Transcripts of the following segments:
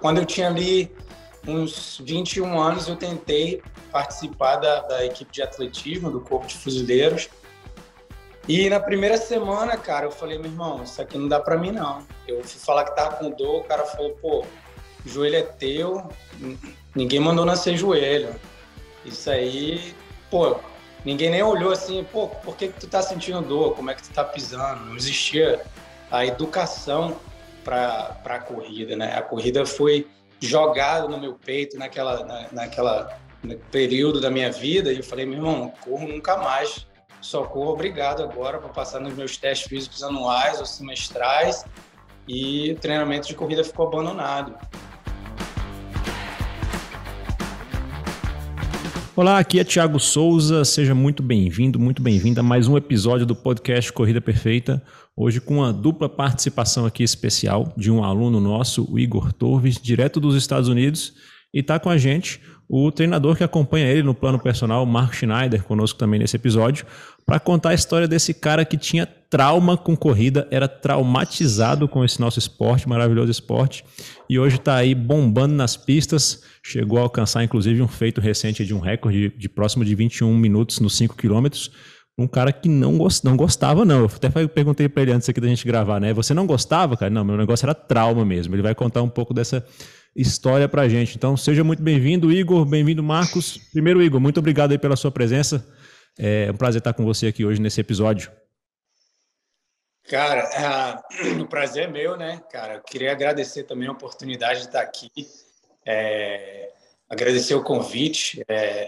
Quando eu tinha ali uns 21 anos, eu tentei participar da equipe de atletismo do Corpo de Fuzileiros. E na primeira semana, cara, eu falei, meu irmão, isso aqui não dá pra mim, não. Eu fui falar que tava com dor, o cara falou, pô, o joelho é teu, ninguém mandou nascer joelho. Isso aí, pô, ninguém nem olhou assim, pô, por que tu tá sentindo dor? Como é que tu tá pisando? Não existia a educação para a corrida, né? A corrida foi jogada no meu peito no período da minha vida e eu falei, meu irmão, não corro nunca mais. Só corro obrigado agora para passar nos meus testes físicos anuais ou semestrais e o treinamento de corrida ficou abandonado. Olá, aqui é Thiago Souza, seja muito bem-vindo, muito bem-vinda a mais um episódio do podcast Corrida Perfeita, hoje com uma dupla participação aqui especial de um aluno nosso, o Igor Torres, direto dos Estados Unidos, e está com a gente o treinador que acompanha ele no plano personal, Marco Schneider, conosco também nesse episódio, para contar a história desse cara que tinha trauma com corrida, era traumatizado com esse nosso esporte, maravilhoso esporte, e hoje está aí bombando nas pistas, chegou a alcançar inclusive um feito recente de um recorde de próximo de 21 minutos nos 5 quilômetros, um cara que não gostava não, eu até perguntei para ele antes aqui da gente gravar, né? Você não gostava, cara? Não, meu negócio era trauma mesmo, ele vai contar um pouco dessa história pra gente. Então, seja muito bem-vindo, Igor, bem-vindo, Marcos. Primeiro, Igor, muito obrigado aí pela sua presença. É um prazer estar com você aqui hoje nesse episódio. Cara, o prazer é meu, né, cara? Eu queria agradecer também a oportunidade de estar aqui, agradecer o convite.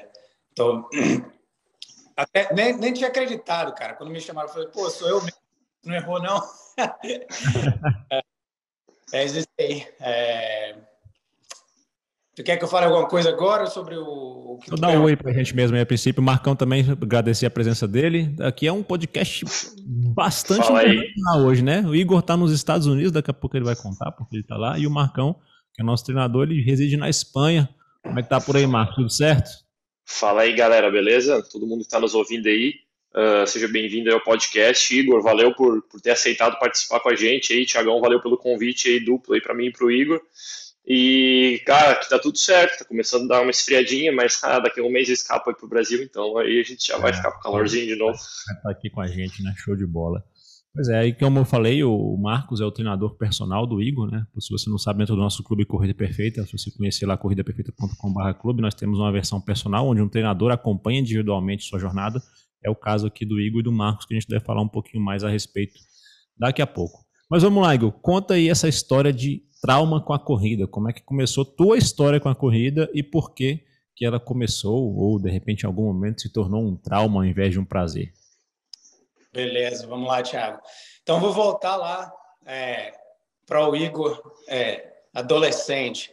Até, nem tinha acreditado, cara. Quando me chamaram, eu falei, pô, sou eu mesmo, não errou, não? Isso aí. Tu quer que eu fale alguma coisa agora sobre o que Vou tu dar um perguntou? oi pra gente mesmo aí a princípio. O Marcão também, agradecer a presença dele. Aqui é um podcast bastante internacional hoje, né? O Igor tá nos Estados Unidos, daqui a pouco ele vai contar porque ele tá lá. E o Marcão, que é nosso treinador, ele reside na Espanha. Como é que tá por aí, Marcos? Tudo certo? Fala aí, galera, beleza? Todo mundo que está nos ouvindo aí, seja bem-vindo aí ao podcast. Igor, valeu por ter aceitado participar com a gente aí. Thiagão, valeu pelo convite aí duplo aí para mim e para o Igor. E, cara, aqui tá tudo certo, tá começando a dar uma esfriadinha, mas, cara, daqui a um mês eu escapo aí pro Brasil, então aí a gente já vai ficar com calorzinho de novo. Vai estar aqui com a gente, né? Show de bola. Pois é, aí como eu falei, o Marcos é o treinador personal do Igor, né? Se você não sabe, dentro do nosso clube Corrida Perfeita, se você conhecer lá corridaperfeita.com/clube, nós temos uma versão personal onde um treinador acompanha individualmente sua jornada. É o caso aqui do Igor e do Marcos, que a gente deve falar um pouquinho mais a respeito daqui a pouco. Mas vamos lá, Igor, conta aí essa história de trauma com a corrida. Como é que começou tua história com a corrida e por que ela começou ou, de repente, em algum momento se tornou um trauma ao invés de um prazer? Beleza, vamos lá, Thiago. Então, vou voltar lá para o Igor, adolescente.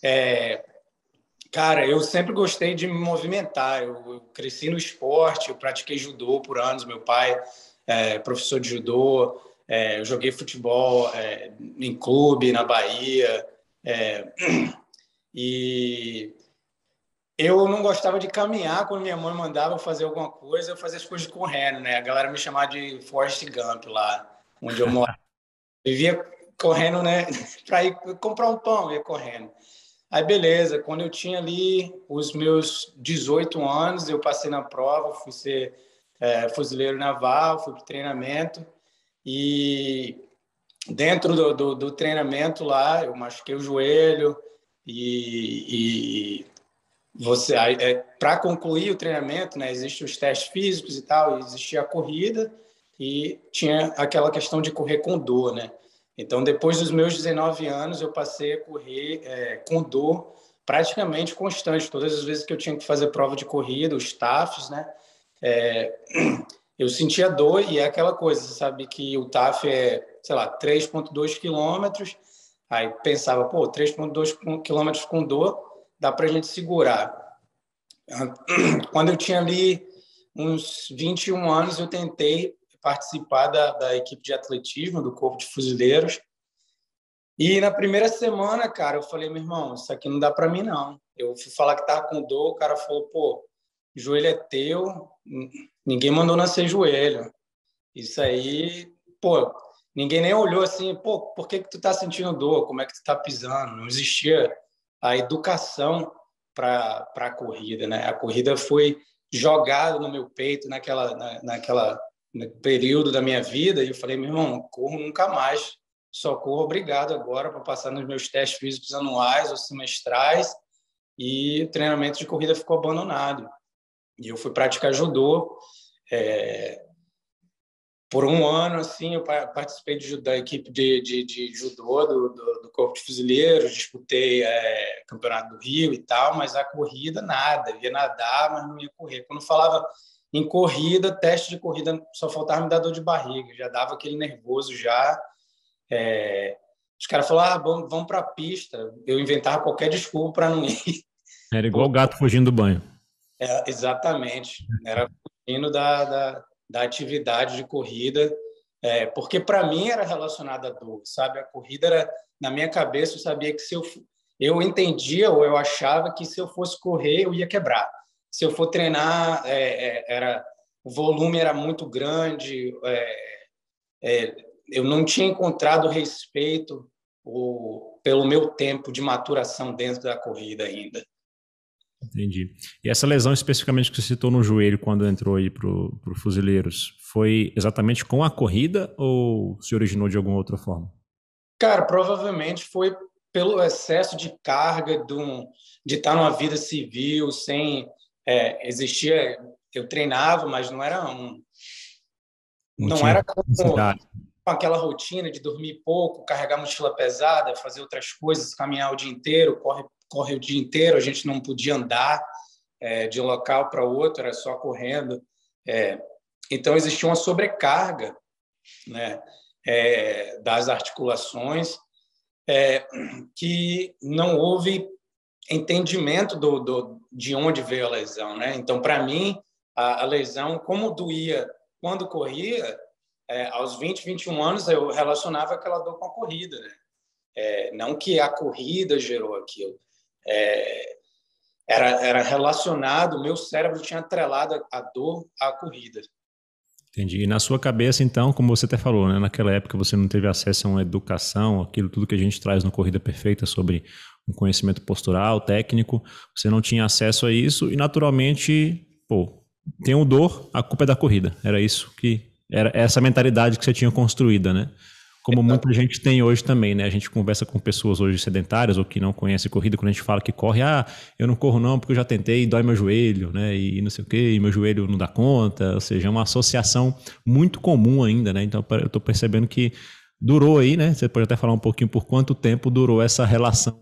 Cara, eu sempre gostei de me movimentar. Eu cresci no esporte, eu pratiquei judô por anos. Meu pai é professor de judô. Eu joguei futebol em clube na Bahia. E eu não gostava de caminhar quando minha mãe mandava eu fazer alguma coisa. Eu fazia as coisas correndo, né? A galera me chamava de Forrest Gump lá, onde eu morava. Vivia correndo, né? Para ir comprar um pão, ia correndo. Aí, beleza, quando eu tinha ali os meus 18 anos, eu passei na prova, fui ser fuzileiro naval, fui para o treinamento e dentro do treinamento lá, eu machuquei o joelho e você, para concluir o treinamento, né, existem os testes físicos e tal, existia a corrida e tinha aquela questão de correr com dor, né? Então, depois dos meus 19 anos, eu passei a correr com dor praticamente constante. Todas as vezes que eu tinha que fazer prova de corrida, os TAFs, né? Eu sentia dor e é aquela coisa, você sabe que o TAF é, sei lá, 3,2 quilômetros. Aí pensava, pô, 3,2 quilômetros com dor, dá para a gente segurar. Quando eu tinha ali uns 21 anos, eu tentei participar da equipe de atletismo do Corpo de Fuzileiros. E na primeira semana, cara, eu falei, meu irmão, isso aqui não dá para mim, não. Eu fui falar que tava com dor, o cara falou, pô, joelho é teu, ninguém mandou nascer joelho. Isso aí, pô, ninguém nem olhou assim, pô, por que tu tá sentindo dor? Como é que tu tá pisando? Não existia a educação para a corrida, né? A corrida foi jogada no meu peito naquela no período da minha vida, e eu falei, meu irmão, não corro nunca mais, só corro obrigado agora para passar nos meus testes físicos anuais ou semestrais, e o treinamento de corrida ficou abandonado. E eu fui praticar judô. Por um ano, assim, eu participei da equipe de judô do Corpo de Fuzileiros, disputei Campeonato do Rio e tal, mas a corrida, nada. Eu ia nadar, mas não ia correr. Quando falava em corrida, teste de corrida, só faltava me dar dor de barriga, já dava aquele nervoso já. Os caras falaram, vamos para a pista. Eu inventava qualquer desculpa para não ir. Era igual o gato fugindo do banho. Exatamente. Era fugindo da atividade de corrida, porque para mim era relacionada à dor, sabe? A corrida era, na minha cabeça, eu sabia que eu entendia ou eu achava que se eu fosse correr, eu ia quebrar. Se eu for treinar, o volume era muito grande, eu não tinha encontrado respeito pelo meu tempo de maturação dentro da corrida ainda. Entendi. E essa lesão especificamente que você citou no joelho quando entrou aí pro Fuzileiros, foi exatamente com a corrida ou se originou de alguma outra forma? Cara, provavelmente foi pelo excesso de carga de estar numa vida civil, sem existia. Eu treinava, mas não era com aquela rotina de dormir pouco, carregar mochila pesada, fazer outras coisas, caminhar o dia inteiro, corre o dia inteiro, a gente não podia andar de um local para outro, era só correndo. Então, existia uma sobrecarga, né, das articulações, que não houve entendimento de onde veio a lesão, né? Então, para mim, a lesão, como doía quando corria, aos 20, 21 anos, eu relacionava aquela dor com a corrida, né? Não que a corrida gerou aquilo. Era relacionado, o meu cérebro tinha atrelado a dor à corrida. Entendi. E na sua cabeça, então, como você até falou, né, naquela época você não teve acesso a uma educação, aquilo tudo que a gente traz no Corrida Perfeita sobre um conhecimento postural, técnico, você não tinha acesso a isso e naturalmente, tenho dor, a culpa é da corrida. Era isso que era essa mentalidade que você tinha construída, né? Como muita gente tem hoje também, né? A gente conversa com pessoas hoje sedentárias ou que não conhecem corrida, quando a gente fala que corre, eu não corro não porque eu já tentei e dói meu joelho, né? E não sei o quê, e meu joelho não dá conta. Ou seja, é uma associação muito comum ainda, né? Então eu estou percebendo que durou aí, né? Você pode até falar um pouquinho por quanto tempo durou essa relação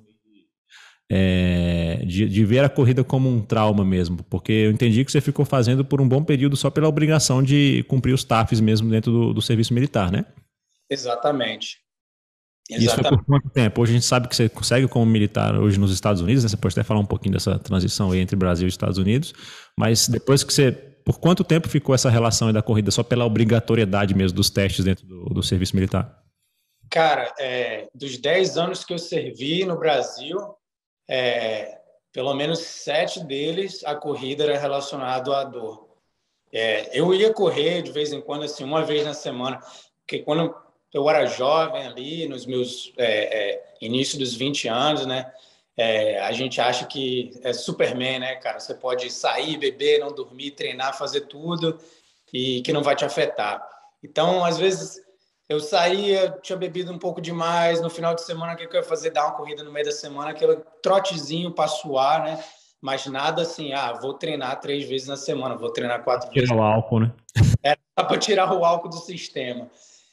de ver a corrida como um trauma mesmo, porque eu entendi que você ficou fazendo por um bom período só pela obrigação de cumprir os TAFs mesmo dentro do serviço militar, né? Exatamente. Isso foi por quanto tempo? Hoje a gente sabe que você consegue como militar hoje nos Estados Unidos, né? Você pode até falar um pouquinho dessa transição aí entre Brasil e Estados Unidos, mas depois que você... Por quanto tempo ficou essa relação aí da corrida só pela obrigatoriedade mesmo dos testes dentro do serviço militar? Cara, dos 10 anos que eu servi no Brasil, pelo menos 7 deles a corrida era relacionada à dor. Eu ia correr de vez em quando, assim, uma vez na semana, porque quando eu era jovem ali, nos meus início dos 20 anos, né? A gente acha que é Superman, né, cara? Você pode sair, beber, não dormir, treinar, fazer tudo e que não vai te afetar. Então, às vezes, eu saía, tinha bebido um pouco demais, no final de semana, o que eu ia fazer? Dar uma corrida no meio da semana, aquele trotezinho para suar, né? Mas nada assim, vou treinar 3 vezes na semana, vou treinar 4 vezes. Tirar o álcool, né? Era para tirar o álcool do sistema.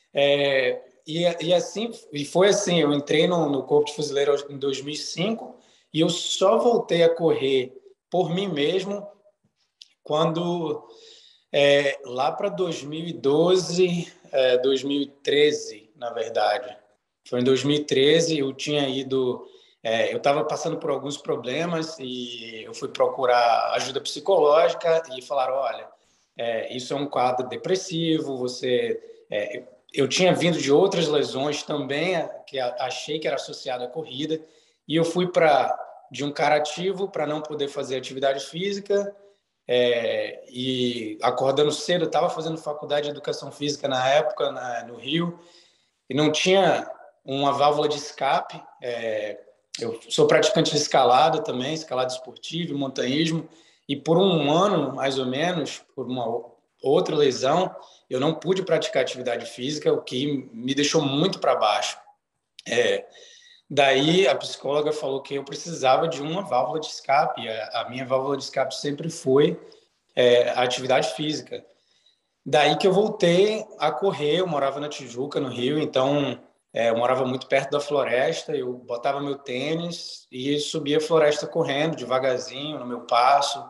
E foi assim, eu entrei no Corpo de Fuzileiro em 2005 e eu só voltei a correr por mim mesmo quando, lá para 2012, 2013, na verdade. Foi em 2013, eu tinha ido... eu estava passando por alguns problemas e eu fui procurar ajuda psicológica e falaram, olha, isso é um quadro depressivo, eu tinha vindo de outras lesões também, que achei que era associado à corrida, e eu fui de um cara ativo para não poder fazer atividade física, e acordando cedo, eu estava fazendo faculdade de Educação Física na época, no Rio, e não tinha uma válvula de escape. Eu sou praticante de escalada também, escalada esportiva, montanhismo, e por um ano, mais ou menos, por uma outra lesão, eu não pude praticar atividade física, o que me deixou muito para baixo. Daí a psicóloga falou que eu precisava de uma válvula de escape. A minha válvula de escape sempre foi a atividade física. Daí que eu voltei a correr. Eu morava na Tijuca, no Rio, então eu morava muito perto da floresta. Eu botava meu tênis e subia a floresta correndo devagarzinho no meu passo.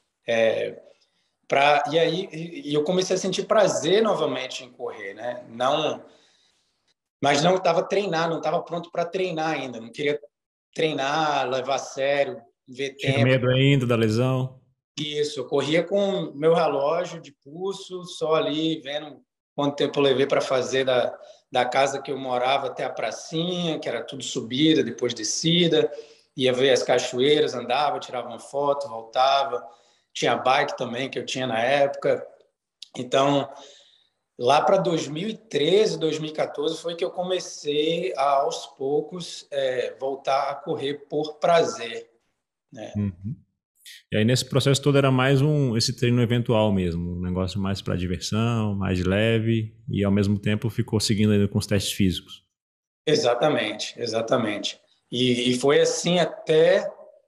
E aí eu comecei a sentir prazer novamente em correr, né? Mas não estava treinado, não estava pronto para treinar ainda. Não queria treinar, levar a sério, ver Tinha tempo. medo ainda da lesão? Isso, eu corria com meu relógio de pulso, só ali vendo quanto tempo eu levei para fazer da casa que eu morava até a pracinha, que era tudo subida, depois descida. Ia ver as cachoeiras, andava, tirava uma foto, voltava. Tinha bike também, que eu tinha na época. Então, lá para 2013, 2014, foi que eu comecei a, aos poucos, voltar a correr por prazer, né? Uhum. E aí nesse processo todo era mais esse treino eventual mesmo, um negócio mais para diversão, mais leve, e ao mesmo tempo ficou seguindo ainda com os testes físicos. Exatamente, exatamente. E foi assim até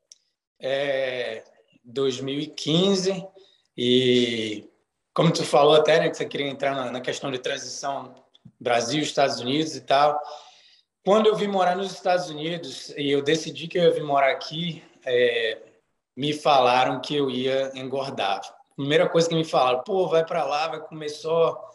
2015. E como tu falou até, né, que você queria entrar na questão de transição Brasil, Estados Unidos e tal. Quando eu vim morar nos Estados Unidos e eu decidi que eu ia vir morar aqui, me falaram que eu ia engordar. Primeira coisa que me falaram, pô, vai para lá, vai comer só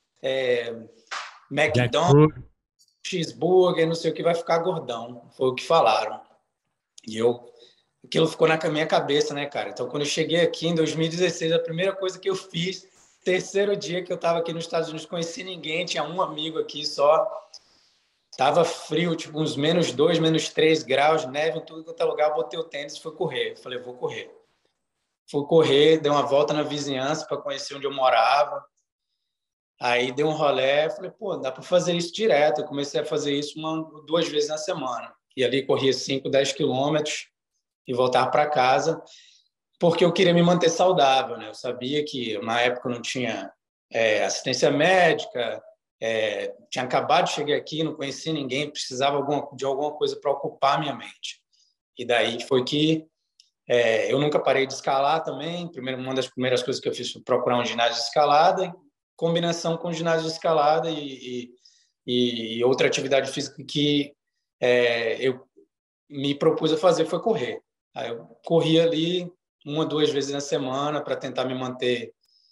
McDonald's, cheeseburger, não sei o que, vai ficar gordão. Foi o que falaram. E aquilo ficou na minha cabeça, né, cara? Então, quando eu cheguei aqui em 2016, a primeira coisa que eu fiz, terceiro dia que eu estava aqui nos Estados Unidos, conheci ninguém, tinha um amigo aqui só. Tava frio, tipo uns -2, -3 graus, neve em tudo quanto é lugar. Eu botei o tênis e fui correr. Falei, vou correr. Fui correr, dei uma volta na vizinhança para conhecer onde eu morava. Aí dei um rolê, falei, pô, dá para fazer isso direto. Eu comecei a fazer isso 2 vezes na semana. E ali corria 5, 10 quilômetros e voltar para casa, porque eu queria me manter saudável, né? Eu sabia que na época não tinha assistência médica, tinha acabado de chegar aqui, não conhecia ninguém, precisava de alguma coisa para ocupar minha mente. E daí foi que eu nunca parei de escalar também. Uma das primeiras coisas que eu fiz foi procurar um ginásio de escalada, em combinação com ginásio de escalada e outra atividade física que eu me propus a fazer foi correr. Aí eu corria ali 1, 2 vezes na semana para tentar me manter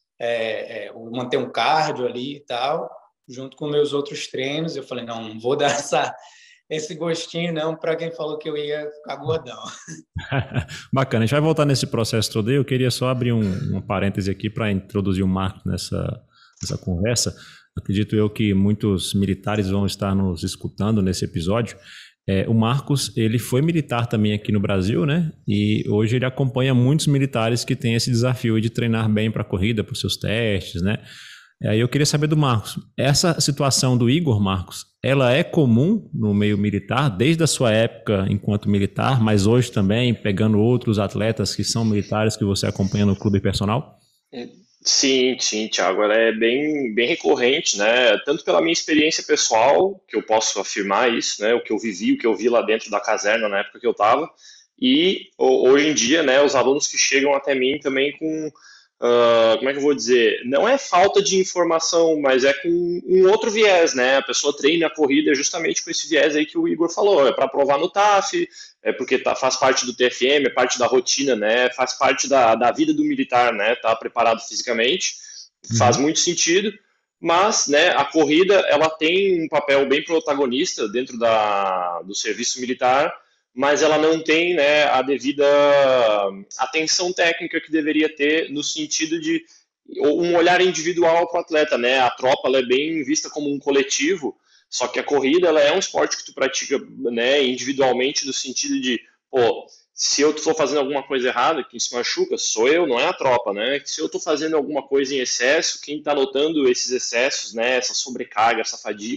um cardio ali e tal, junto com meus outros treinos. Eu falei, não vou dar esse gostinho não para quem falou que eu ia ficar gordão. Bacana, a gente vai voltar nesse processo todo aí. Eu queria só abrir um parêntese aqui para introduzir o Marcos nessa conversa. Acredito eu que muitos militares vão estar nos escutando nesse episódio. O Marcos, ele foi militar também aqui no Brasil, né? E hoje ele acompanha muitos militares que têm esse desafio de treinar bem para a corrida, para os seus testes, né? Aí eu queria saber do Marcos, essa situação do Igor, Marcos, ela é comum no meio militar, desde a sua época enquanto militar, mas hoje também, pegando outros atletas que são militares que você acompanha no clube personal? Sim, Thiago, ela é bem, bem recorrente, né? Tanto pela minha experiência pessoal, que eu posso afirmar isso, né? O que eu vivi, o que eu vi lá dentro da caserna na época que eu estava, e hoje em dia, né? Os alunos que chegam até mim também com, como é que eu vou dizer? Não é falta de informação, mas é com um outro viés, né? A pessoa treina a corrida justamente com esse viés aí que o Igor falou, é para provar no TAF, porque faz parte do TFM, é parte da rotina, né? Faz parte da vida do militar, né? Tá preparado fisicamente, faz muito sentido, mas, né, a corrida ela tem um papel bem protagonista dentro do serviço militar, mas ela não tem, né, a devida atenção técnica que deveria ter no sentido de um olhar individual para o atleta, né? A tropa ela é bem vista como um coletivo, só que a corrida ela é um esporte que tu pratica, né, individualmente no sentido de, pô, se eu estou fazendo alguma coisa errada, quem se machuca sou eu, não é a tropa, né? Se eu estou fazendo alguma coisa em excesso, quem está notando esses excessos, né, essa sobrecarga, essa fadiga,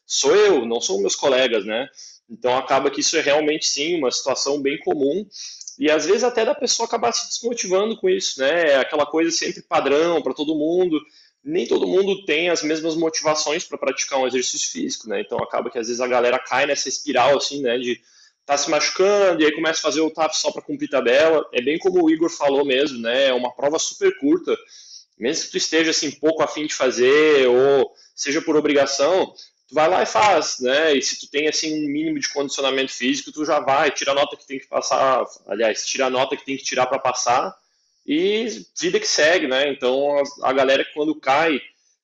sou eu, não são meus colegas, né? Então acaba que isso é realmente sim uma situação bem comum e às vezes até da pessoa acabar se desmotivando com isso, né? É aquela coisa sempre padrão para todo mundo. Nem todo mundo tem as mesmas motivações para praticar um exercício físico, né? Então acaba que às vezes a galera cai nessa espiral assim, né? De tá se machucando e aí começa a fazer o TAF só para cumprir tabela. É bem como o Igor falou mesmo, né? É uma prova super curta. Mesmo que tu esteja assim pouco a fim de fazer ou seja por obrigação, tu vai lá e faz, né? E se tu tem assim um mínimo de condicionamento físico, tu já vai, tira a nota que tem que passar, aliás, tira a nota que tem que tirar para passar e vida que segue, né? Então a galera quando cai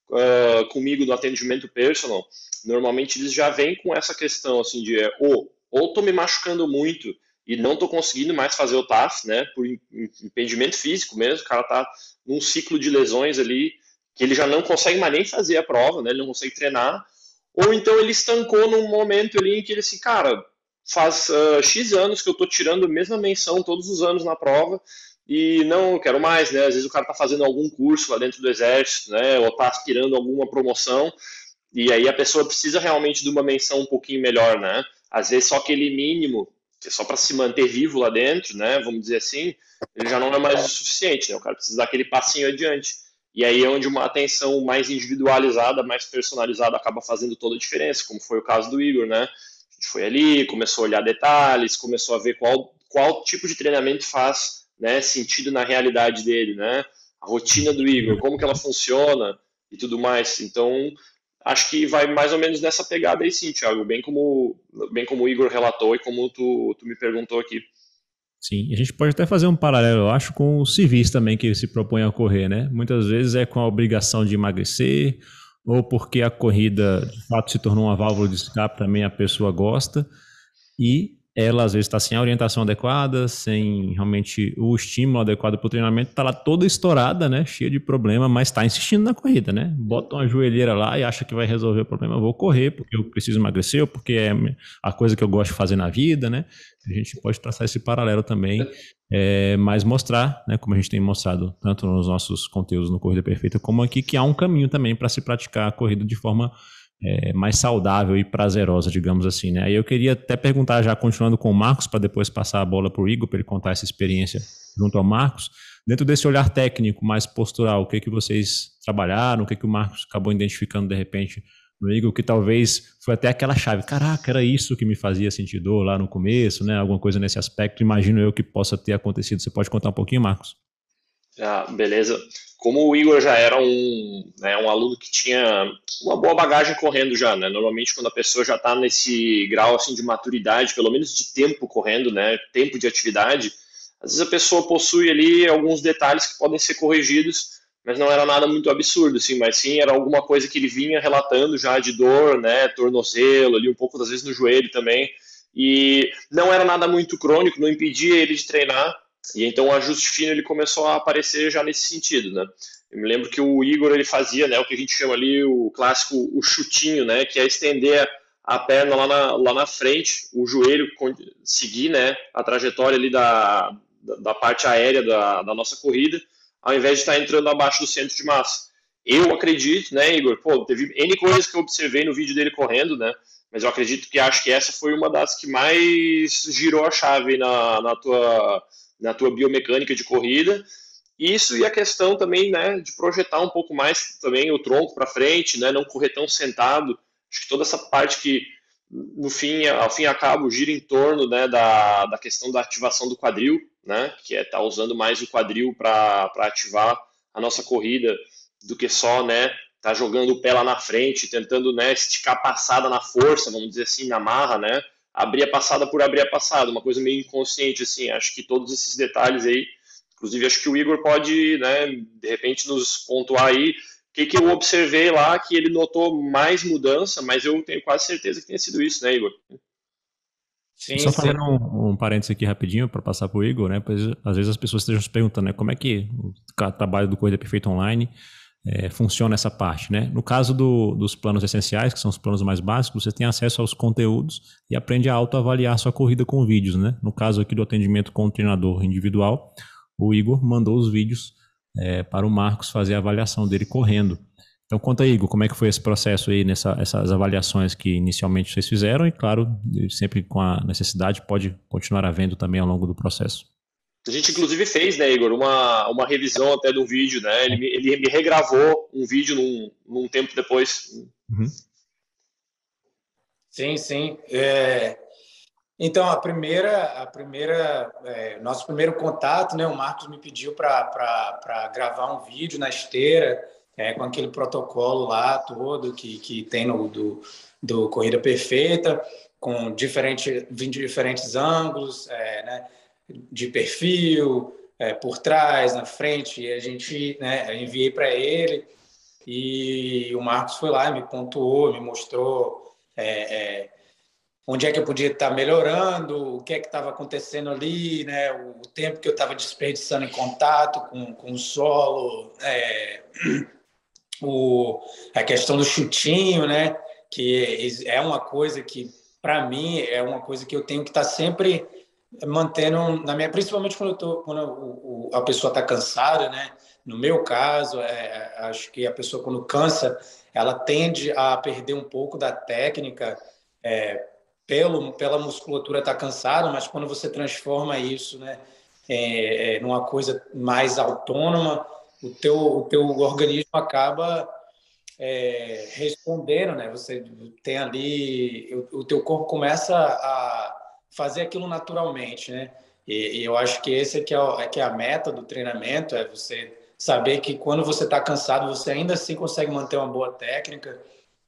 comigo no atendimento personal, normalmente eles já vêm com essa questão assim de ou tô me machucando muito e não tô conseguindo mais fazer o TAF, né? Por impedimento físico mesmo, o cara tá num ciclo de lesões ali que ele já não consegue mais nem fazer a prova, né? Ele não consegue treinar. Ou então ele estancou num momento ali em que ele assim, cara, faz X anos que eu tô tirando a mesma menção todos os anos na prova e não quero mais, né? Às vezes o cara tá fazendo algum curso lá dentro do exército, né? Ou tá aspirando a alguma promoção e aí a pessoa precisa realmente de uma menção um pouquinho melhor, né? Às vezes só aquele mínimo, que é só para se manter vivo lá dentro, né? Vamos dizer assim, ele já não é mais o suficiente, né? O cara precisa dar aquele passinho adiante. E aí é onde uma atenção mais individualizada, mais personalizada acaba fazendo toda a diferença, como foi o caso do Igor, né? A gente foi ali, começou a olhar detalhes, começou a ver qual tipo de treinamento faz, né, sentido na realidade dele, né? A rotina do Igor, como que ela funciona e tudo mais. Então, acho que vai mais ou menos nessa pegada aí sim, Thiago, bem como o Igor relatou e como tu me perguntou aqui. Sim, a gente pode até fazer um paralelo, eu acho, com os civis também que se propõem a correr, né? Muitas vezes é com a obrigação de emagrecer, ou porque a corrida de fato se tornou uma válvula de escape, também a pessoa gosta, e ela às vezes está sem a orientação adequada, sem realmente o estímulo adequado para o treinamento, está lá toda estourada, né? Cheia de problema, mas está insistindo na corrida, né? Bota uma joelheira lá e acha que vai resolver o problema. Eu vou correr porque eu preciso emagrecer, ou porque é a coisa que eu gosto de fazer na vida, né? A gente pode traçar esse paralelo também, mas mostrar, né, como a gente tem mostrado tanto nos nossos conteúdos no Corrida Perfeita, como aqui, que há um caminho também para se praticar a corrida de forma mais saudável e prazerosa, digamos assim, né? Aí eu queria até perguntar, já continuando com o Marcos, para depois passar a bola para o Igor, para ele contar essa experiência junto ao Marcos. Dentro desse olhar técnico, mais postural, o que vocês trabalharam, o que o Marcos acabou identificando de repente no Igor, que talvez foi até aquela chave, caraca, era isso que me fazia sentir dor lá no começo, né? Alguma coisa nesse aspecto, imagino eu que possa ter acontecido. Você pode contar um pouquinho, Marcos? Beleza. Como o Igor já era um aluno que tinha uma boa bagagem correndo já, né? Normalmente quando a pessoa já está nesse grau assim de maturidade, pelo menos de tempo correndo, né? Tempo de atividade, às vezes a pessoa possui ali alguns detalhes que podem ser corrigidos, mas não era nada muito absurdo, assim, mas sim era alguma coisa que ele vinha relatando já de dor, né? Tornozelo, ali um pouco das vezes no joelho também, e não era nada muito crônico, não impedia ele de treinar. E então o ajuste fino ele começou a aparecer já nesse sentido, né? Eu me lembro que o Igor ele fazia, né, o que a gente chama ali o clássico o chutinho, né, que é estender a perna lá na frente, o joelho seguir, né, a trajetória ali da parte aérea da nossa corrida, ao invés de estar entrando abaixo do centro de massa. Eu acredito, né, Igor, teve N coisas que eu observei no vídeo dele correndo, né, mas eu acredito que acho que essa foi uma das que mais girou a chave na tua biomecânica de corrida. Isso e a questão também, né, de projetar um pouco mais também o tronco para frente, né, não correr tão sentado. Acho que toda essa parte que, ao fim e ao cabo, gira em torno, né, da questão da ativação do quadril, né, que é estar usando mais o quadril para ativar a nossa corrida do que só, né, tá jogando o pé lá na frente, tentando, né, esticar a passada na força, vamos dizer assim, na marra, né, abrir a passada por abrir a passada, uma coisa meio inconsciente, assim. Acho que todos esses detalhes aí, inclusive acho que o Igor pode, né, de repente nos pontuar aí o que eu observei lá que ele notou mais mudança, mas eu tenho quase certeza que tenha sido isso, né, Igor? Sim, só fazendo um parênteses aqui rapidinho para passar para o Igor, né, pois às vezes as pessoas estejam se perguntando, né, como é que o trabalho do Corrida Perfeita Online funciona essa parte, né? No caso dos planos essenciais, que são os planos mais básicos, você tem acesso aos conteúdos e aprende a autoavaliar sua corrida com vídeos, né? No caso aqui do atendimento com o treinador individual, o Igor mandou os vídeos para o Marcos fazer a avaliação dele correndo. Então conta aí, Igor, como é que foi esse processo aí, essas avaliações que inicialmente vocês fizeram e, claro, sempre com a necessidade, pode continuar havendo também ao longo do processo. A gente, inclusive, fez, né, Igor, uma revisão até do vídeo, né? Ele me regravou um vídeo num tempo depois. Uhum. Sim, sim. Então, nosso primeiro contato, né, o Marcos me pediu para gravar um vídeo na esteira, com aquele protocolo lá todo que tem do Corrida Perfeita, com diferentes ângulos, né, de perfil, por trás, na frente, e a gente, né, enviei para ele, e o Marcos foi lá e me pontuou, me mostrou onde é que eu podia estar melhorando, o que é que estava acontecendo ali, né, o tempo que eu estava desperdiçando em contato com o solo, a questão do chutinho, né, que é uma coisa que, para mim, é uma coisa que eu tenho que estar sempre mantendo na minha, principalmente quando a pessoa está cansada, né? No meu caso, acho que a pessoa quando cansa, ela tende a perder um pouco da técnica, pela musculatura estar cansada, mas quando você transforma isso, né, numa coisa mais autônoma, o teu organismo acaba respondendo, né? Você tem ali, o teu corpo começa a fazer aquilo naturalmente, né? E eu acho que esse que é a meta do treinamento, é você saber que quando você está cansado, você ainda assim consegue manter uma boa técnica.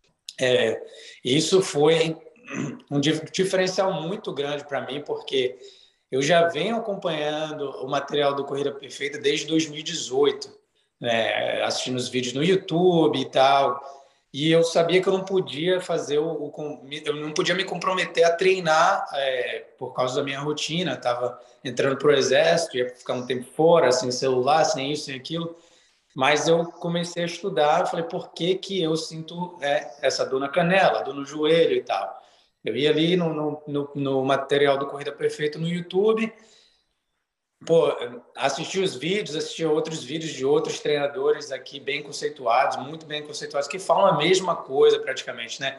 Isso foi um diferencial muito grande para mim, porque eu já venho acompanhando o material do Corrida Perfeita desde 2018, né? Assistindo os vídeos no YouTube e tal. E eu sabia que eu não podia eu não podia me comprometer a treinar por causa da minha rotina. Estava entrando para o exército, ia ficar um tempo fora, sem celular, sem isso, sem aquilo. Mas eu comecei a estudar, eu falei, por que que eu sinto essa dor na canela, dor no joelho e tal? Eu ia ali no material do Corrida Perfeita no YouTube, assisti os vídeos, assisti outros vídeos de outros treinadores aqui bem conceituados, muito bem conceituados, que falam a mesma coisa praticamente, né?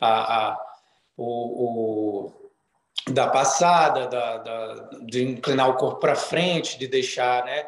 Da passada, de inclinar o corpo para frente, de deixar, né,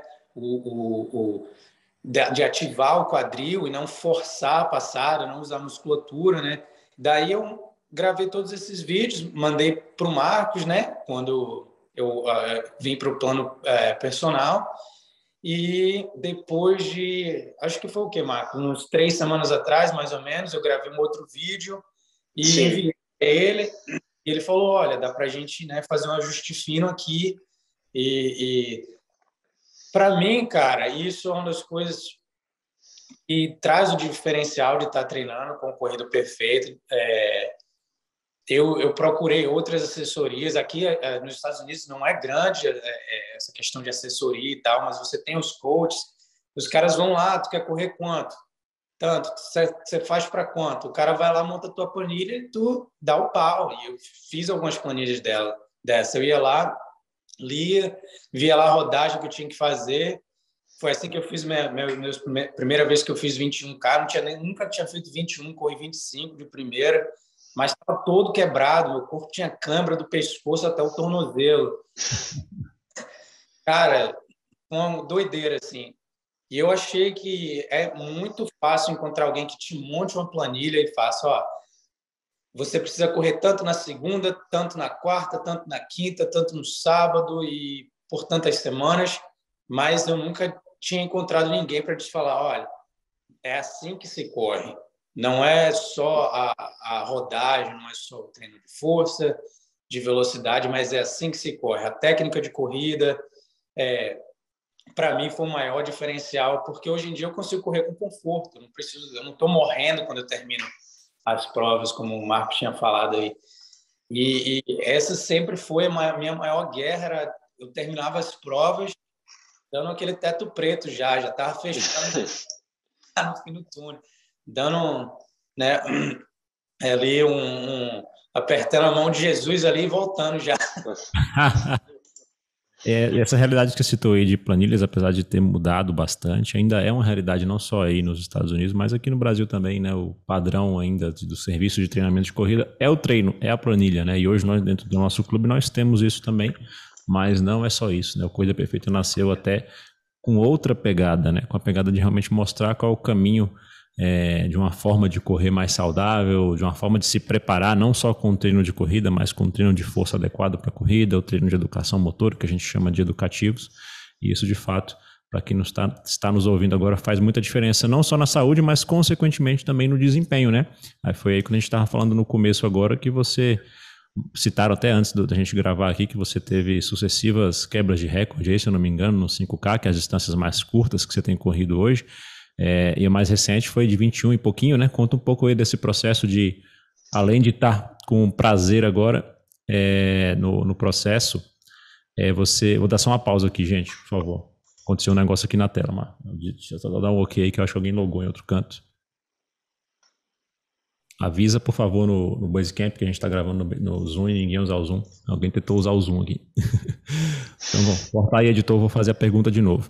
de ativar o quadril e não forçar a passada, não usar musculatura, né? Daí eu gravei todos esses vídeos, mandei para o Marcos, né? Quando eu vim para o plano personal. E depois acho que foi o quê, Marcos? Uns 3 semanas atrás, mais ou menos, eu gravei um outro vídeo e enviei para ele. E ele falou, olha, dá para a gente, né, fazer um ajuste fino aqui. E para mim, cara, isso é uma das coisas que traz o diferencial de estar treinando com o Corrida Perfeita. Eu procurei outras assessorias. Aqui nos Estados Unidos não é grande essa questão de assessoria e tal, mas você tem os coaches, os caras vão lá, tu quer correr quanto? Tanto, você faz para quanto? O cara vai lá, monta a tua planilha e tu dá o pau. E eu fiz algumas planilhas dessa. Eu ia lá, lia, via lá a rodagem que eu tinha que fazer. Foi assim que eu fiz primeira vez que eu fiz 21K, nunca tinha feito 21, corri 25 de primeira, mas estava todo quebrado, meu corpo tinha câimbra do pescoço até o tornozelo. Cara, uma doideira, assim. E eu achei que é muito fácil encontrar alguém que te monte uma planilha e faça, ó, você precisa correr tanto na segunda, tanto na quarta, tanto na quinta, tanto no sábado e por tantas semanas, mas eu nunca tinha encontrado ninguém para te falar, olha, é assim que se corre. Não é só a rodagem, não é só o treino de força, de velocidade, mas é assim que se corre. A técnica de corrida, para mim, foi o maior diferencial, porque hoje em dia eu consigo correr com conforto. Eu não estou morrendo quando eu termino as provas, como o Marcos tinha falado aí. E essa sempre foi a minha maior guerra. Eu terminava as provas dando aquele teto preto já estava fechando no fim do túnel, dando, né, ali apertando a mão de Jesus ali e voltando já. Essa realidade que você citou aí de planilhas, apesar de ter mudado bastante, ainda é uma realidade não só aí nos Estados Unidos, mas aqui no Brasil também, né? O padrão ainda do serviço de treinamento de corrida é o treino, é a planilha, né? E hoje nós, dentro do nosso clube, nós temos isso também, mas não é só isso, né? O Corrida Perfeita nasceu até com outra pegada, né? Com a pegada de realmente mostrar qual é o caminho de uma forma de correr mais saudável, de uma forma de se preparar, não só com o treino de corrida, mas com o treino de força adequado para a corrida, o treino de educação motor, que a gente chama de educativos. E isso, de fato, para quem está nos ouvindo agora, faz muita diferença, não só na saúde, mas, consequentemente, também no desempenho, né? Aí foi aí quando a gente estava falando no começo agora que você... Citaram até antes da gente gravar aqui que você teve sucessivas quebras de recorde, aí, se eu não me engano, no 5K, que é as distâncias mais curtas que você tem corrido hoje. E a mais recente foi de 21 e pouquinho, né? Conta um pouco aí desse processo de, além de estar com prazer agora no processo, vou dar só uma pausa aqui, gente, por favor. Aconteceu um negócio aqui na tela, mas deixa eu só dar um ok aí que eu acho que alguém logou em outro canto. Avisa, por favor, no Basecamp, que a gente está gravando no Zoom e ninguém usa o Zoom. Alguém tentou usar o Zoom aqui. Então, bom, cortar aí, editor, vou fazer a pergunta de novo.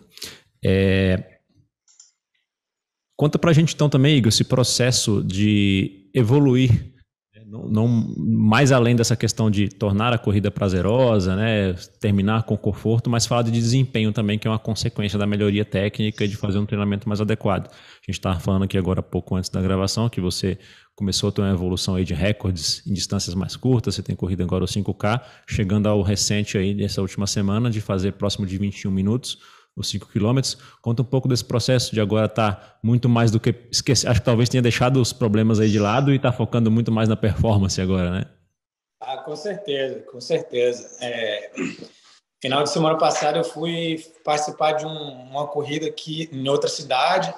Conta pra gente então também, Igor, esse processo de evoluir, não mais além dessa questão de tornar a corrida prazerosa, né, terminar com conforto, mas falar de desempenho também, que é uma consequência da melhoria técnica e de fazer um treinamento mais adequado. A gente estava falando aqui agora, pouco antes da gravação, que você começou a ter uma evolução aí de recordes em distâncias mais curtas, você tem corrido agora o 5K, chegando ao recente aí nessa última semana de fazer próximo de 21 minutos, os 5 quilômetros. Conta um pouco desse processo de agora estar muito mais do que esquecer. Acho que talvez tenha deixado os problemas aí de lado e está focando muito mais na performance agora, né? Ah, com certeza, com certeza. Final de semana passada eu fui participar de uma corrida aqui em outra cidade.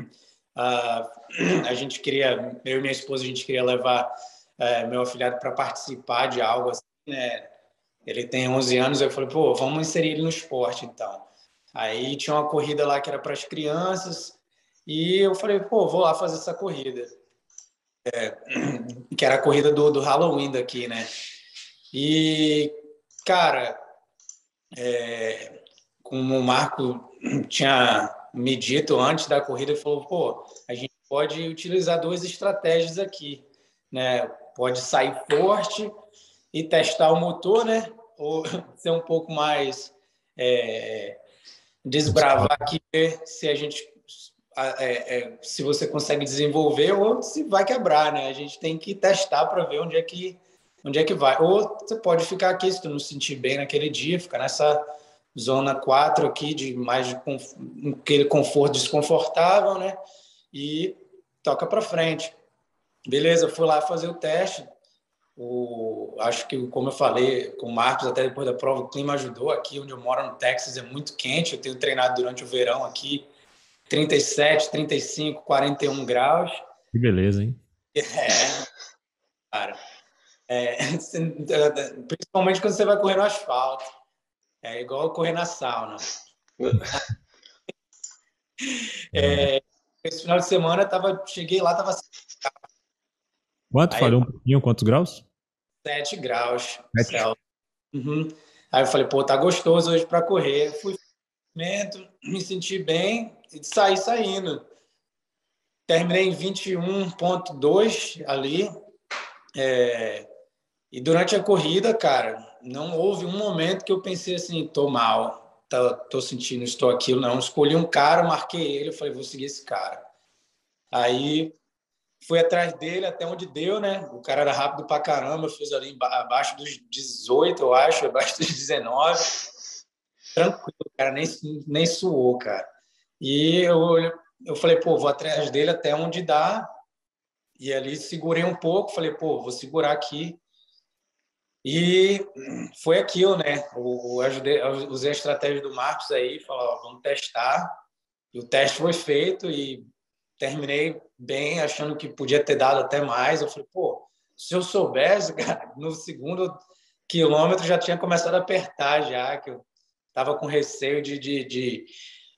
A gente queria, eu e minha esposa, a gente queria levar meu afilhado para participar de algo assim, né? Ele tem 11 anos, eu falei, pô, vamos inserir ele no esporte, então. Aí tinha uma corrida lá que era para as crianças e eu falei, pô, vou lá fazer essa corrida. Que era a corrida do Halloween daqui, né? E, cara, como o Marco tinha me dito antes da corrida, ele falou, pô, a gente pode utilizar duas estratégias aqui, né? Pode sair forte e testar o motor, né? Ou ser um pouco mais... desbravar aqui, ver se a gente se você consegue desenvolver ou se vai quebrar, né? A gente tem que testar para ver onde é que vai. Ou você pode ficar aqui se tu não se sentir bem naquele dia, ficar nessa zona 4 aqui de mais aquele conforto desconfortável, né? E toca para frente. Beleza, fui lá fazer o teste. Acho que, como eu falei com o Marcos, até depois da prova, o clima ajudou. Aqui onde eu moro, no Texas, é muito quente. Eu tenho treinado durante o verão aqui, 37, 35, 41 graus. Que beleza, hein? Cara. Principalmente quando você vai correr no asfalto. É igual correr na sauna. Esse final de semana, cheguei lá, estava... Quanto? Falhou um pouquinho, quantos graus? 7 graus. 7. Uhum. Aí eu falei, pô, tá gostoso hoje para correr. Fui me senti bem e saí saindo. Terminei em 21,2 ali. E durante a corrida, cara, não houve um momento que eu pensei assim, tô mal, tô sentindo, estou aquilo, não. Escolhi um cara, marquei ele, eu falei, vou seguir esse cara. Aí fui atrás dele até onde deu, né? O cara era rápido pra caramba, eu fiz ali abaixo dos 18, eu acho, abaixo dos 19. Tranquilo, cara, nem suou, cara. E eu falei, pô, vou atrás dele até onde dá. E ali segurei um pouco, falei, pô, vou segurar aqui. E foi aquilo, né? Eu usei a estratégia do Marcos aí, falou, vamos testar. E o teste foi feito e terminei bem, achando que podia ter dado até mais. Eu falei, pô, se eu soubesse, cara, no segundo quilômetro já tinha começado a apertar já, que eu estava com receio de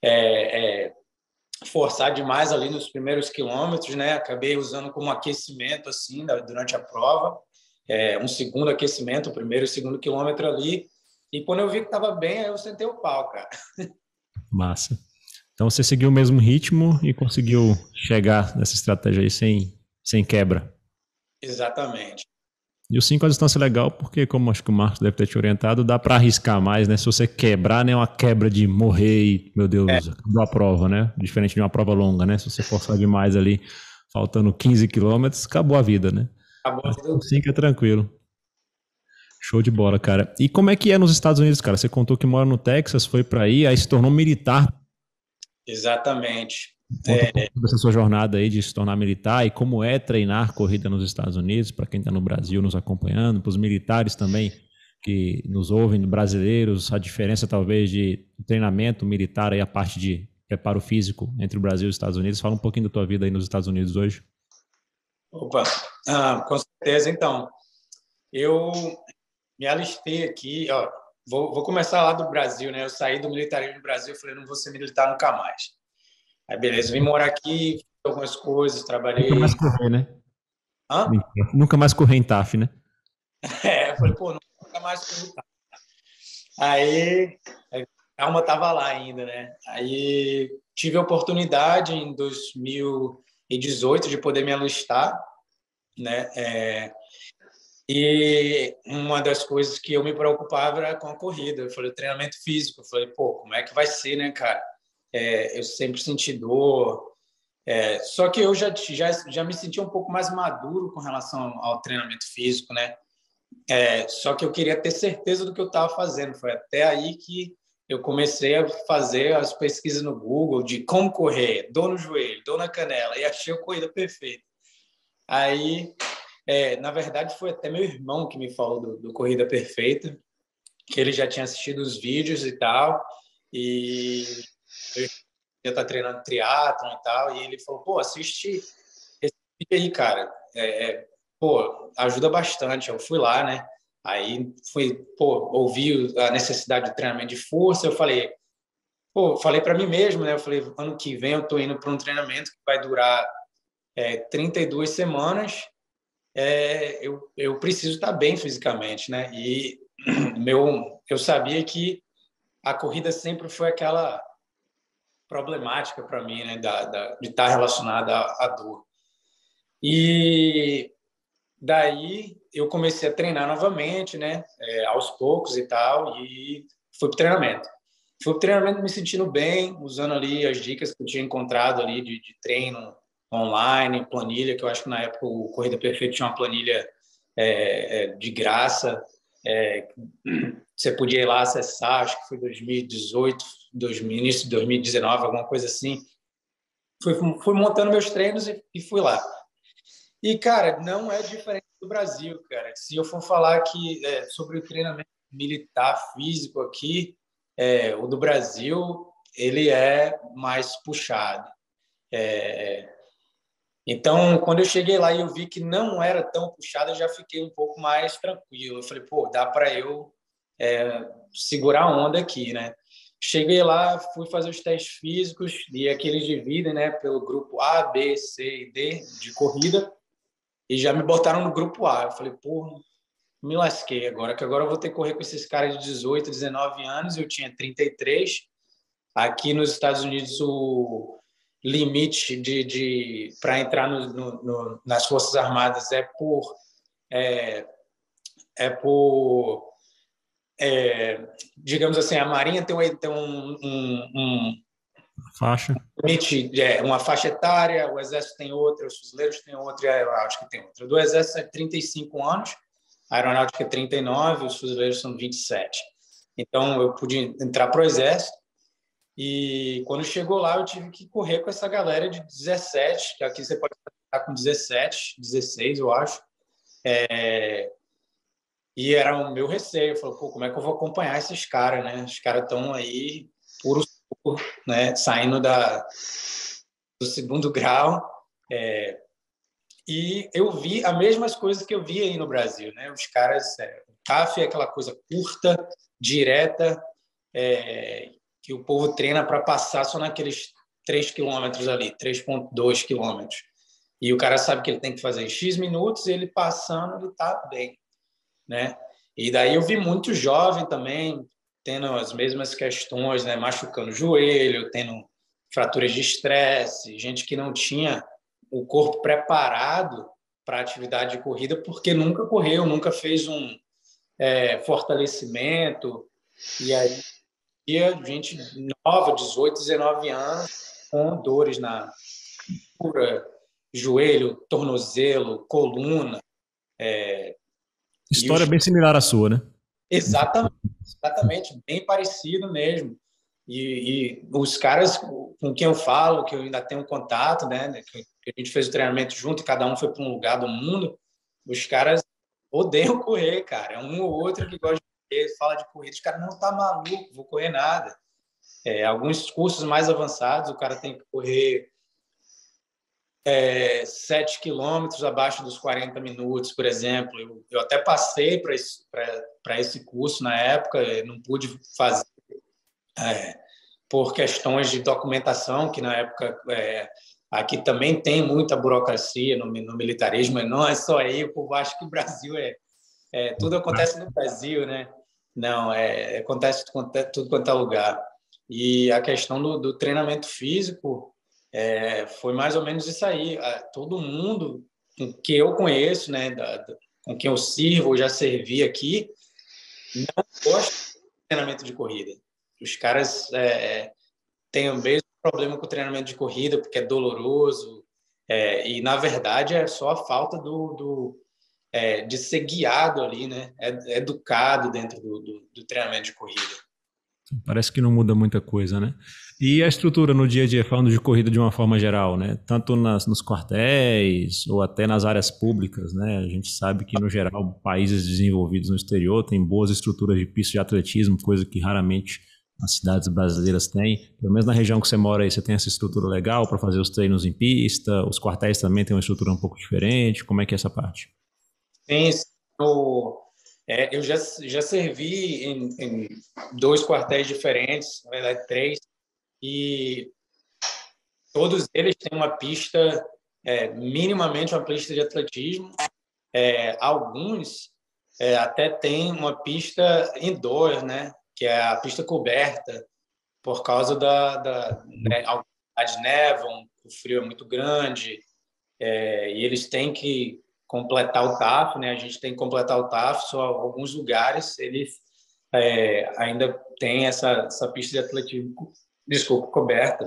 forçar demais ali nos primeiros quilômetros, né? Acabei usando como aquecimento, assim, durante a prova. Um segundo aquecimento, o primeiro e o segundo quilômetro ali. E quando eu vi que estava bem, aí eu sentei o pau, cara. Massa. Então você seguiu o mesmo ritmo e conseguiu chegar nessa estratégia aí sem quebra. Exatamente. E o 5 à distância é legal porque, como acho que o Marcos deve ter te orientado, dá para arriscar mais, né? Se você quebrar, não é uma quebra de morrer e, meu Deus, acabou a prova, né? Diferente de uma prova longa, né? Se você forçar demais ali, faltando 15 quilômetros, acabou a vida, né? Acabou O 5 é tranquilo. Show de bola, cara. E como é que é nos Estados Unidos, cara? Você contou que mora no Texas, foi para aí se tornou militar. Exatamente. Conta um pouco dessa sua jornada aí de se tornar militar e como é treinar corrida nos Estados Unidos, para quem está no Brasil nos acompanhando, para os militares também que nos ouvem, brasileiros, a diferença talvez de treinamento militar aí, a parte de preparo físico entre o Brasil e os Estados Unidos. Fala um pouquinho da tua vida aí nos Estados Unidos hoje. Opa, com certeza. Então, eu me alistei aqui, ó, vou começar lá do Brasil, né? Eu saí do militarismo do Brasil, falei, não vou ser militar nunca mais. Aí, beleza, vim morar aqui, fiz algumas coisas, Nunca mais trabalhei. correr, né? Hã? Nunca mais correr em TAF, né? Eu falei, pô, nunca mais fui militar. Aí, a alma tava lá ainda, né? Aí tive a oportunidade em 2018 de poder me alistar, né? E uma das coisas que eu me preocupava era com a corrida. Eu falei, treinamento físico. Eu falei, pô, como é que vai ser, né, cara? Eu sempre senti dor. Só que eu já me senti um pouco mais maduro com relação ao treinamento físico, né? Só que eu queria ter certeza do que eu estava fazendo. Foi até aí que eu comecei a fazer as pesquisas no Google de como correr, dor no joelho, dor na canela, e achei a corrida perfeita. Aí, na verdade, foi até meu irmão que me falou do Corrida Perfeita, que ele já tinha assistido os vídeos e tal, e eu já tá treinando triatlon e tal, e ele falou, pô, assiste esse vídeo aí, cara. Pô, ajuda bastante. Eu fui lá, né? Aí ouvi a necessidade de treinamento de força. Eu falei, falei para mim mesmo, né? Eu falei, ano que vem eu tô indo para um treinamento que vai durar 32 semanas. Eu preciso estar bem fisicamente, né? E eu sabia que a corrida sempre foi aquela problemática para mim, né? De estar relacionada à dor. E daí eu comecei a treinar novamente, né? Aos poucos e tal, e fui para o treinamento. Fui para o treinamento me sentindo bem, usando ali as dicas que eu tinha encontrado ali de treino online, planilha, que eu acho que na época o Corrida Perfeita tinha uma planilha de graça. Você podia ir lá acessar, acho que foi 2018, início de 2019, alguma coisa assim. Fui montando meus treinos e fui lá. E, cara, não é diferente do Brasil, cara. Se eu for falar aqui sobre o treinamento militar físico aqui, o do Brasil, ele é mais puxado. Então, quando eu cheguei lá e eu vi que não era tão puxado, eu já fiquei um pouco mais tranquilo. Eu falei, pô, dá para eu segurar a onda aqui, né? Cheguei lá, fui fazer os testes físicos e aqui eles dividem, né, pelo grupo A, B, C e D de corrida. E já me botaram no grupo A. Eu falei, porra, me lasquei agora, que agora eu vou ter que correr com esses caras de 18, 19 anos. Eu tinha 33. Aqui nos Estados Unidos, o limite para entrar nas Forças Armadas digamos assim, a Marinha tem um Faixa. limite, uma faixa etária, o Exército tem outra, os fuzileiros têm outra e a Aeronáutica tem outra. Do Exército é 35 anos, a Aeronáutica é 39, os fuzileiros são 27. Então, eu pude entrar para o Exército e quando chegou lá, eu tive que correr com essa galera de 17, que aqui você pode estar com 17, 16, eu acho. E era o meu receio. Eu falei, pô, como é que eu vou acompanhar esses caras, né? Os caras estão aí, puro suco, né? Saindo do segundo grau. E eu vi as mesmas coisas que eu vi aí no Brasil, né? Os caras, o TAF é aquela coisa curta, direta, que o povo treina para passar só naqueles 3 quilômetros ali, 3,2 quilômetros. E o cara sabe que ele tem que fazer em X minutos e ele passando, ele tá bem, né? E daí eu vi muito jovem também tendo as mesmas questões, né? Machucando o joelho, tendo fraturas de estresse, gente que não tinha o corpo preparado para a atividade de corrida porque nunca correu, nunca fez um fortalecimento. E aí, gente nova, 18, 19 anos, com dores na cintura, joelho, tornozelo, coluna. História bem similar à sua, né? Exatamente, bem parecido mesmo. E os caras com quem eu falo, que eu ainda tenho contato, né, que a gente fez o treinamento junto e cada um foi para um lugar do mundo, os caras odeiam correr, cara. É um ou outro que gosta de correr, fala de corrida, os caras, não, tá maluco, vou correr nada. Alguns cursos mais avançados, o cara tem que correr 7 quilômetros abaixo dos 40 minutos, por exemplo. Eu até passei para esse curso na época, não pude fazer por questões de documentação, que na época aqui também tem muita burocracia no militarismo, mas não é só aí, o povo acha que o Brasil tudo acontece no Brasil, né? Não, acontece tudo quanto é lugar. E a questão do treinamento físico foi mais ou menos isso aí. Todo mundo que eu conheço, né, com quem eu sirvo, ou já servi aqui, não gosta de treinamento de corrida. Os caras têm o mesmo problema com o treinamento de corrida, porque é doloroso, e, na verdade, é só a falta de ser guiado ali, né? Educado dentro do treinamento de corrida. Parece que não muda muita coisa, né? E a estrutura no dia a dia, falando de corrida de uma forma geral, né? Tanto nos quartéis ou até nas áreas públicas, né? A gente sabe que, no geral, países desenvolvidos no exterior têm boas estruturas de pista de atletismo, coisa que raramente as cidades brasileiras têm. Pelo menos na região que você mora aí, você tem essa estrutura legal para fazer os treinos em pista, os quartéis também têm uma estrutura um pouco diferente. Como é que é essa parte? Sim, eu já servi em 2 quartéis diferentes, na verdade 3, e todos eles têm uma pista, minimamente uma pista de atletismo. Alguns até têm uma pista indoor, né, que é a pista coberta, por causa né, as nevam, o frio é muito grande, e eles têm que completar o TAF, né? A gente tem que completar o TAF, só alguns lugares eles ainda têm essa pista de atletismo, desculpa, coberta.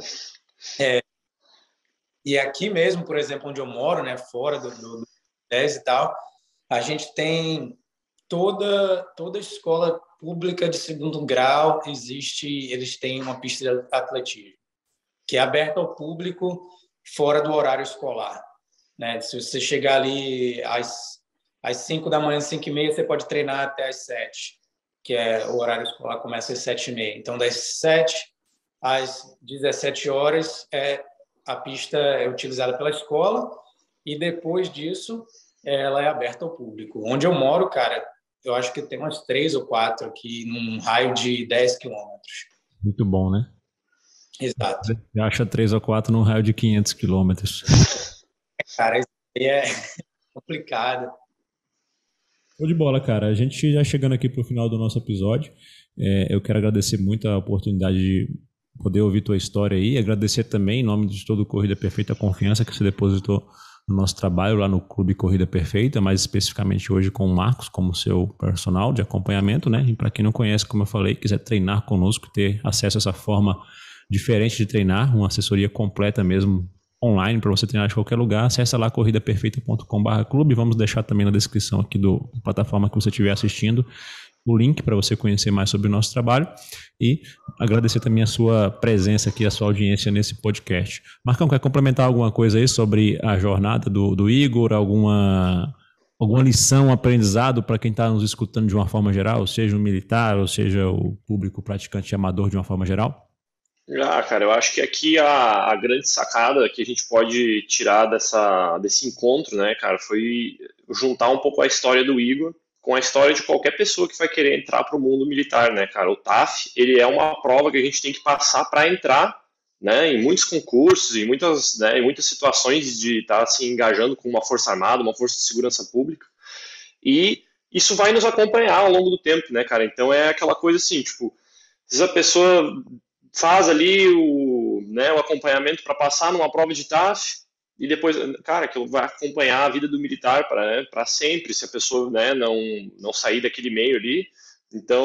E aqui mesmo, por exemplo, onde eu moro, né, fora do 10 e tal, a gente tem toda escola pública de segundo grau eles têm uma pista de atletismo, que é aberta ao público fora do horário escolar, né? Se você chegar ali às 5 da manhã, 5 e meia, você pode treinar até às 7, que o horário escolar começa às 7 e meia. Então, das 7 às 17 horas, a pista é utilizada pela escola e depois disso ela é aberta ao público. Onde eu moro, cara, eu acho que tem umas 3 ou 4 aqui num raio de 10 quilômetros. Muito bom, né? Exato. Você acha 3 ou 4 num raio de 500 quilômetros. Cara, isso aí é complicado. Show de bola, cara. A gente já chegando aqui para o final do nosso episódio, eu quero agradecer muito a oportunidade de poder ouvir tua história aí, agradecer também, em nome de todo o Corrida Perfeita, a confiança que você depositou no nosso trabalho lá no Clube Corrida Perfeita, mais especificamente hoje com o Marcos como seu personal de acompanhamento, né? E para quem não conhece, como eu falei, quiser treinar conosco, ter acesso a essa forma diferente de treinar, uma assessoria completa mesmo, online, para você treinar de qualquer lugar, acessa lá corridaperfeita.com/clube. Vamos deixar também na descrição aqui da plataforma que você estiver assistindo o link para você conhecer mais sobre o nosso trabalho e agradecer também a sua presença aqui, a sua audiência nesse podcast. Marcão, quer complementar alguma coisa aí sobre a jornada do Igor, alguma lição, aprendizado para quem está nos escutando de uma forma geral, seja o militar ou seja o público praticante amador de uma forma geral? Cara, eu acho que aqui a grande sacada que a gente pode tirar desse encontro, né, cara, foi juntar um pouco a história do Igor com a história de qualquer pessoa que vai querer entrar para o mundo militar, né, cara? O TAF, ele é uma prova que a gente tem que passar para entrar, né, em muitos concursos, em muitas situações de estar se engajando com uma força armada, uma força de segurança pública. E isso vai nos acompanhar ao longo do tempo, né, cara? Então é aquela coisa assim, tipo, se a pessoa faz ali o acompanhamento para passar numa prova de TAF e depois, cara, que vai acompanhar a vida do militar para sempre, se a pessoa, né, não sair daquele meio ali. Então,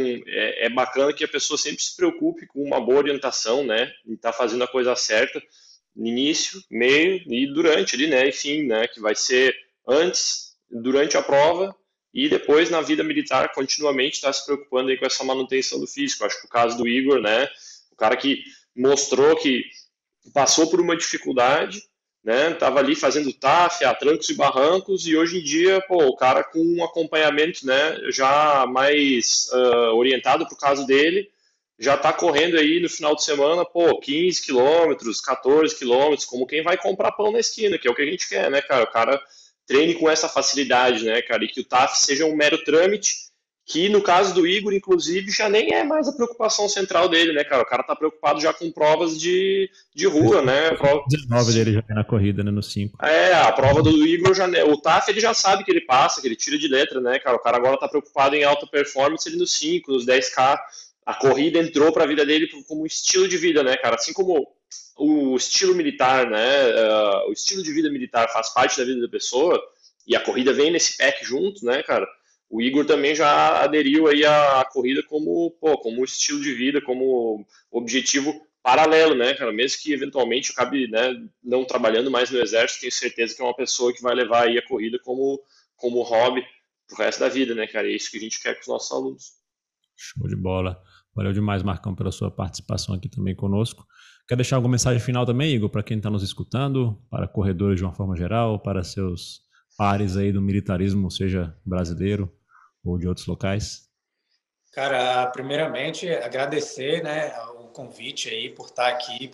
é bacana que a pessoa sempre se preocupe com uma boa orientação, né, e tá fazendo a coisa certa no início, meio e durante ali, né, e fim, né, que vai ser antes, durante a prova e depois na vida militar continuamente está se preocupando aí com essa manutenção do físico. Acho que o caso do Igor, né, o cara que mostrou que passou por uma dificuldade, né, tava ali fazendo TAF, a trancos e barrancos, e hoje em dia, pô, o cara com um acompanhamento, né, já mais orientado pro caso dele, já tá correndo aí no final de semana, pô, 15 quilômetros, 14 quilômetros, como quem vai comprar pão na esquina, que é o que a gente quer, né, cara? O cara treine com essa facilidade, né, cara? E que o TAF seja um mero trâmite, que no caso do Igor, inclusive, já nem é mais a preocupação central dele, né, cara? O cara tá preocupado já com provas de rua, né? Prova... 19 dele já na corrida, né, no 5. A prova do Igor, o TAF ele já sabe que ele passa, que ele tira de letra, né, cara? O cara agora tá preocupado em alta performance ali no 5, nos 10K. A corrida entrou para a vida dele como um estilo de vida, né, cara? Assim como o estilo militar, né? O estilo de vida militar faz parte da vida da pessoa e a corrida vem nesse pack junto, né, cara? O Igor também já aderiu aí à corrida como estilo de vida, como objetivo paralelo, né, cara? Mesmo que eventualmente acabe, né, não trabalhando mais no exército, tenho certeza que é uma pessoa que vai levar aí a corrida como hobby pro resto da vida, né, cara? E é isso que a gente quer com os nossos alunos. Show de bola. Valeu demais, Marcão, pela sua participação aqui também conosco. Quer deixar alguma mensagem final também, Igor, para quem está nos escutando, para corredores de uma forma geral, para seus pares aí do militarismo, seja brasileiro ou de outros locais? Cara, primeiramente, agradecer, né, o convite aí por estar aqui,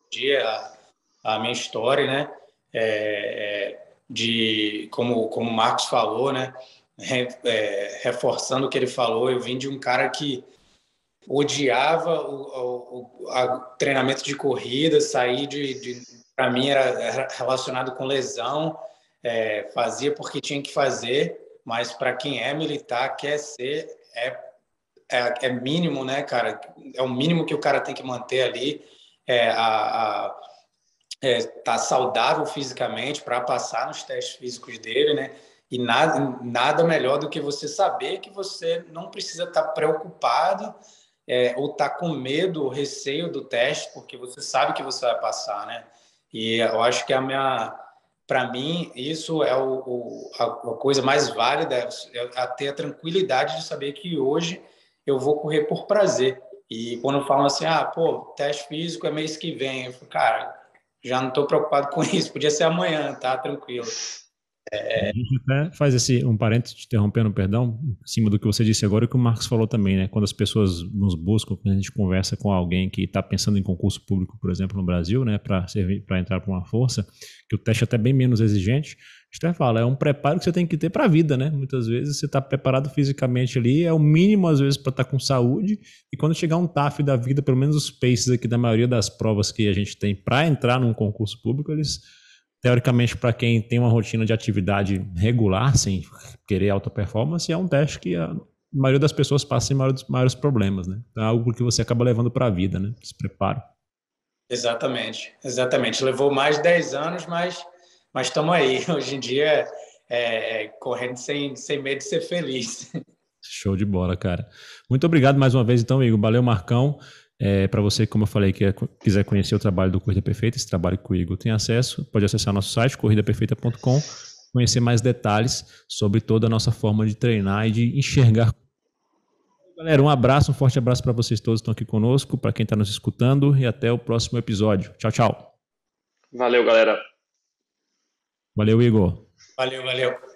a minha história, né, como o Marcos falou, né, reforçando o que ele falou, eu vim de um cara que odiava o treinamento de corrida, sair para mim era relacionado com lesão, fazia porque tinha que fazer, mas para quem é militar, quer ser, é mínimo, né, cara? É o mínimo que o cara tem que manter ali, tá saudável fisicamente para passar nos testes físicos dele, né? E nada melhor do que você saber que você não precisa estar preocupado ou estar com medo ou receio do teste, porque você sabe que você vai passar, né? E eu acho que para mim, isso é a coisa mais válida, é ter a tranquilidade de saber que hoje eu vou correr por prazer. E quando falam assim, teste físico é mês que vem, eu falo, cara, já não estou preocupado com isso, podia ser amanhã, tá? Tranquilo. A gente até faz um parênteses, te interrompendo, perdão, em cima do que você disse agora e o que o Marcos falou também, né? Quando as pessoas nos buscam, quando a gente conversa com alguém que está pensando em concurso público, por exemplo, no Brasil, né, para entrar para uma força, que o teste é até bem menos exigente, a gente até fala, é um preparo que você tem que ter para a vida, né? Muitas vezes você está preparado fisicamente ali, é o mínimo às vezes para estar com saúde, e quando chegar um TAF da vida, pelo menos os paces aqui da maioria das provas que a gente tem para entrar num concurso público, eles teoricamente, para quem tem uma rotina de atividade regular, sem querer alta performance, é um teste que a maioria das pessoas passa sem maiores problemas, né? Então é algo que você acaba levando para a vida, né? Esse preparo. Exatamente. Levou mais de 10 anos, mas estamos aí. Hoje em dia, correndo sem medo de ser feliz. Show de bola, cara. Muito obrigado mais uma vez, então, Igor. Valeu, Marcão. Para você, como eu falei, que quiser conhecer o trabalho do Corrida Perfeita, esse trabalho que o Igor tem acesso, pode acessar nosso site, corridaperfeita.com, conhecer mais detalhes sobre toda a nossa forma de treinar e de enxergar. Galera, um forte abraço para vocês todos que estão aqui conosco, para quem está nos escutando, e até o próximo episódio. Tchau, tchau. Valeu, galera. Valeu, Igor. Valeu.